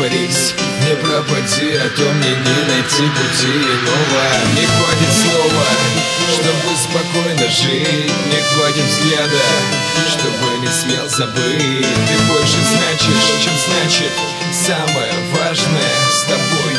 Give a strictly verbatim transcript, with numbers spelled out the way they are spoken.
испарись, не пропади, а то мне не найти пути иного. Не хватит слова, чтобы спокойно жить, не хватит взгляда, чтобы не смел забыть. Ты больше значишь, чем значит самое важное. С тобой